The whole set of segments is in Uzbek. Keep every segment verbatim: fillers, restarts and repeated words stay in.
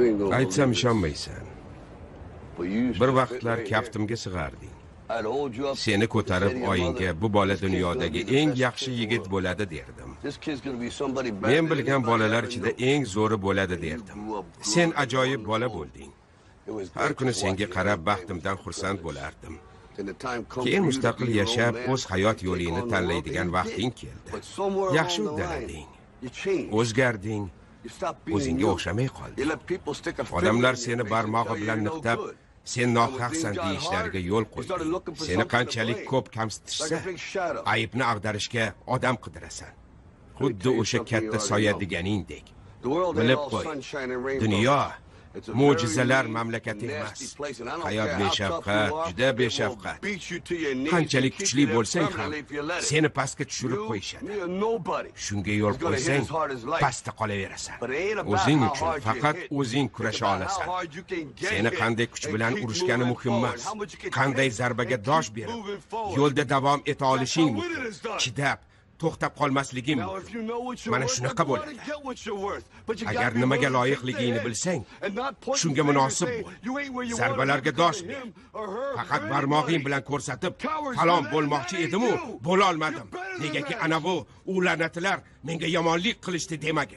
Aytsam ishonmaysan. Bir vaqtlar kaftimga sig'arding. Seni ko'tarib oyingga bu bola dunyodagi eng yaxshi yigit bo'ladi derdim. Men bilgan bolalar ichida eng zo'ri bo'ladi derdim. Sen ajoyib bola bo'lding. Har kuni senga qarab baxtimdan xursand bo'lardim. Keyin mustaqil yashab, o'z hayot yo'lingni tanlaydigan vaqting keldi. Yaxshi uddalading. O'zgarding. O'zingga o'xshamay qolding. Odamlar seni barmog'i bilan niqtab, sen nohaqsan deyishlariga yo'l qo'yding. Seni qanchalik ko'p kamsitishsa, aybni ag'darishga odam qidirasan. Xuddi o'sha katta soya deganingdek. Bilib qo'y. Dunyo mo'jizalar mamlakati emas. Hayot beshafqat, juda beshafqat. Qanchalik kuchli bo'lsang ham, seni pastga tushirib qo'yishadi. Shunga yo'l qo'ysang, pastda qolaverasan. O'zing uchun faqat o'zing kurasha olasan. Seni qanday kuch bilan urishgani muhim emas. Qanday zarbaga dosh berib, yo'lda davom eta olishing muhim. Chidab to'xtab qolmasliging mumkin. Mana shunaqa bo'ladi. Agar nimaga loyiqligingni bilsang, shunga munosib bo'l. Zarbalarga dosh ber. Faqat barmog'ing bilan ko'rsatib, falon bo'lmoqchi edim-u, bo'la olmadim. Negaki ana bu u la'natlar menga yomonlik qilishdi demagin.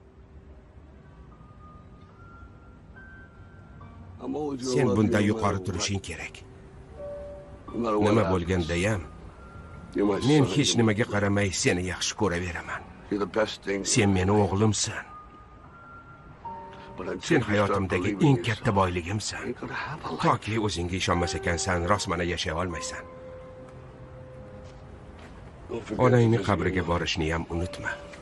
Sen bundan yuqori turishing kerak. Nima bo'lganda ham men hech nimaga qaramay seni yaxshi ko'raveraman. Sen meni o'g'limsan. Sen hayotimdagi eng katta boyligimsan. Toki o'zingga ishonmas ekansan, rostmana yashay olmaysan. Onangning qabriga borishni ham unutma.